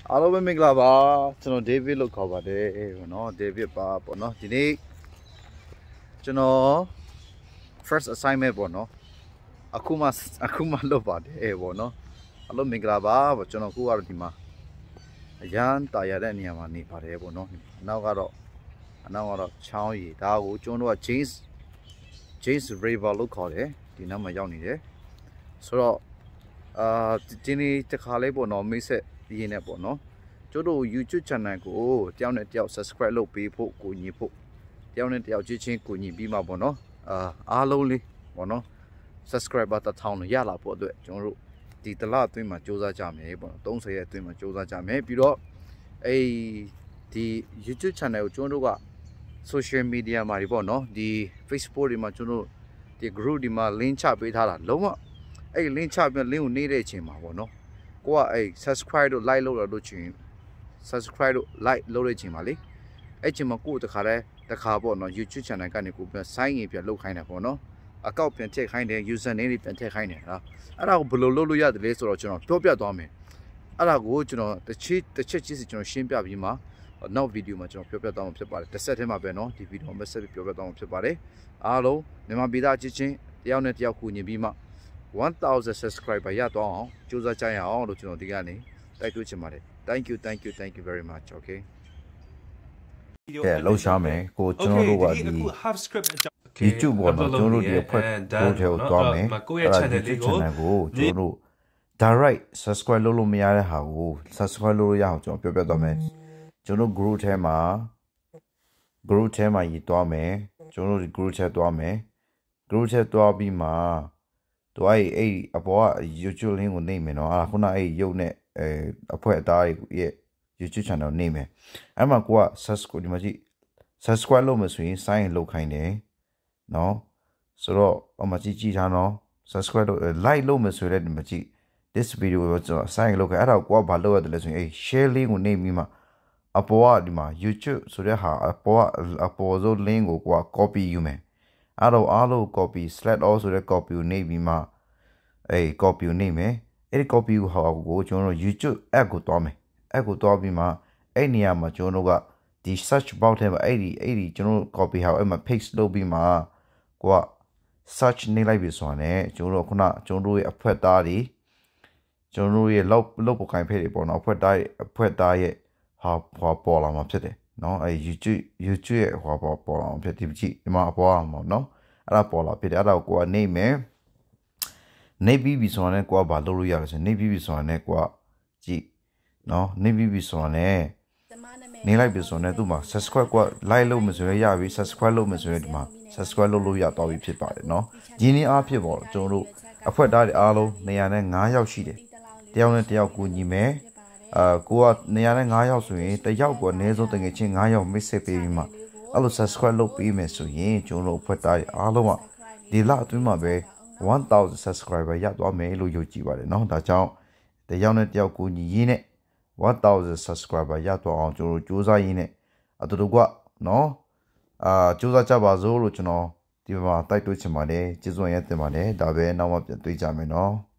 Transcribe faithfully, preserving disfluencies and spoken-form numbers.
Alo bên mình là bà, cho nó David lúc họ bà đây, nó David bà, bọn nó thì đi, cho nó first assignment bọn nó, aku mas, aku malu bà đây bọn nó, alo mình là bà, bọn cho nó cứ vào đi mà, yan ta ya đây nhà mà đi bà đây bọn nó, nào cái đó, nào cái đó, chào gì, ta cũng cho nó James, James River lúc họ đấy, thì nó mà giao này đấy, so đó, à, thì này chắc là bọn nó mới sẽ đi này bọn nó. Chỗ đồ YouTube channel của tiêu này tiêu subscribe lâu bị phụ của nhị phụ tiêu này tiêu chỉ trên của nhị bị mà bọn nó à alo đi bọn nó subscribe bắt đầu thao nó ya là bộ đội chúng rồi thì tất là tôi mà cho ra chạm ấy bọn đông sẽ tôi mà cho ra chạm ấy bị đó ấy thì YouTube channel chúng rồi cả social media mà đi bọn nó đi Facebook đi mà chúng rồi thì group đi mà link chạm bị thà là lâu mà ấy link chạm bị link này để trên mà bọn nó qua ấy subscribe rồi like lâu là đồ chuyện subscribe like လုပ်ရခြင်းပါလေအဲ့ချိန်မှာကိုယ်တခါတည်းတခါပေါ့နော် YouTube channel ကနေကိုပြန် sign in ပြန်လုပ်ခိုင်းတယ်ပေါ့နော်အကောင့်ပြန်ထည့်ခိုင်းတယ် user name တွေပြန်ထည့်ခိုင်းတယ်ဟာအဲ့ဒါကိုဘယ်လိုလုပ်လို့ရတယ်လဲဆိုတော့ကျွန်တော်ပြောပြသွားမယ်အဲ့ဒါကိုကျွန်တော်တစ်ချက်တစ်ချက်ချင်းစီကျွန်တော်ရှင်းပြပြီးမှနောက်ဗီဒီယိုမှာကျွန်တော်ပြောပြသွားမှာဖြစ်ပါတယ်တစ်ဆက်တည်းမှာပဲနော်ဒီဗီဒီယိုမှာဆက်ပြီးပြောပြသွားမှာဖြစ်ပါတယ်အားလုံးမြန်မာပြည်သားချင်းချင်းတယောက်နဲ့တယောက်ကူညီပြီးမှone thousand subscriber ရတော့အောင်ကြိုးစားကြရအောင်လို့ကျွန်တော်ဒီကနေတိုက်တွန်းချင်ပါတယ် Thank you, thank you, thank you very much. Okay. Yeah, လောက်ရှာမယ်ကိုကျွန်တော်တို့ကဒီ YouTube ပေါ်မှာကျွန်တော်တို့ဒီအဖွဲ့ပို့ထဲကိုတွားမယ်အဲ့ဒါ YouTube channel ကိုကျွန်တော်တို့ direct subscribe လုပ်လို့မရတဲ့ဟာကို subscribe လုပ်လို့ရအောင်ကျွန်တော်ပြောပြသွားမယ်ကျွန်တော် group ထဲမှာ group ထဲမှာရေးတွားမယ်ကျွန်တော်တို့ဒီ group ထဲတွားမယ် group ထဲတွားပြီးမှတော့အဲ့အဲ့အပေါ်က YouTube link ကိုနှိပ်မယ်နော်အဲ့ခုနအဲ့ရုပ်နဲ့အဲအဖွဲ့အသားရဲ့ YouTube channel နေမယ်အဲ့မှာကိုက subscribe ဒီမှာကြည့် subscribe လုပ်မှဆိုရင် sign in လုပ်ခိုင်းတယ်နော်ဆိုတော့အမကြည့်ကြည့်ထားနော် subscribe လုပ် like လုပ်မှဆိုရင်ဒီမှာကြည့် this video ကိုကျွန်တော် sign in လုပ်ခိုင်းအဲ့ဒါကိုကဘာလုပ်ရတယ်လဲဆိုရင်အဲ share link ကိုနေပြီးမှအပေါ်ကဒီမှာ YouTube ဆိုတဲ့ဟာအပေါ်ကအပေါ်ဆုံး link ကိုကိုက copy ယူမယ်အဲ့တော့အားလုံး copy slash all ဆိုတဲ့ copy ကိုနေပြီးမှအဲ copy ကိုနေမယ်အဲ့ဒီ copy ကိုဟာကိုကျွန်တော်တို့ YouTube app ကိုတွားမယ် app ကိုတွားပြီးမှအဲ့နေရာမှာကျွန်တော်တို့ကဒီ search box ထဲမှာအဲ့ဒီအဲ့ဒီကျွန်တော်တို့ copy ဟာအဲ့မှာ paste လုပ်ပြီးမှကိုက search နေလိုက်ပြီဆိုတာနဲ့ကျွန်တော်တို့ခုနကျွန်တော်တို့ရဲ့အဖွက်သားတွေကျွန်တော်တို့ရဲ့လောက်လောက်ပေါ်ခိုင်းဖက်တွေပေါ့နော်အဖွက်သားရဲ့အဖွက်သားရဲ့ဟာပေါ်ပေါ်လာမှာဖြစ်တယ်နော်အဲ့ YouTube YouTube ရဲ့ဟောပေါ်ပေါ်လာမှာဖြစ်ဒီကြည့်ဒီမှာပေါ်အောင်ပေါ့နော်အဲ့ဒါပေါ်လာဖြစ်တယ်အဲ့ဒါကိုကိုကနေမယ်နေပြီးပြီဆိုရင်ကိုကဘာလုပ်လို့ရလဲဆိုနေပြီးပြီဆိုရင်ကိုကကြည့်နော်နေပြီးပြီဆိုရင်နေလိုက်ပြီဆိုရင်သူ့မှာ subscribe ကို like လုပ်မှဆိုရရပြီ subscribe လုပ်မှဆိုရင်ဒီမှာ subscribe လုပ်လို့ရတော့ပြီဖြစ်ပါတယ်နော်ဒီနေ့အားဖြစ်ပေါ့ကျွန်တော်တို့အဖွက်သားတွေအားလုံးနေရာနဲ့fiveယောက်ရှိတယ်တယောက်နဲ့တယောက်ကူညီမယ်အာကိုကနေရာနဲ့fiveယောက်ဆိုရင်တယောက်ကိုအနည်းဆုံးတကယ်ချင်းfiveယောက် message ပေးပြီးမှအဲ့လို subscribe လုပ်ပေးမယ်ဆိုရင်ကျွန်တော်တို့အဖွက်သားတွေအားလုံးကဒီလအတွင်းမှာပဲone thousand subscriber ရသွားမယ်လို့ယုံကြည်ပါတယ်เนาะဒါကြောင့်တယောက်နဲ့တယောက်ကိုညီရင်းနဲ့one thousand subscriber ရသွားအောင်ကျွန်တော်တို့စူးစမ်းရင်းနဲ့အတူတူကเนาะအာစူးစမ်းကြပါစို့လို့ကျွန်တော်ဒီမှာတိုက်တွန်းချင်ပါတယ်ကျေးဇူးရတင်ပါတယ်ဒါပဲနောက်မှပြန်တွေ့ကြမယ်เนาะ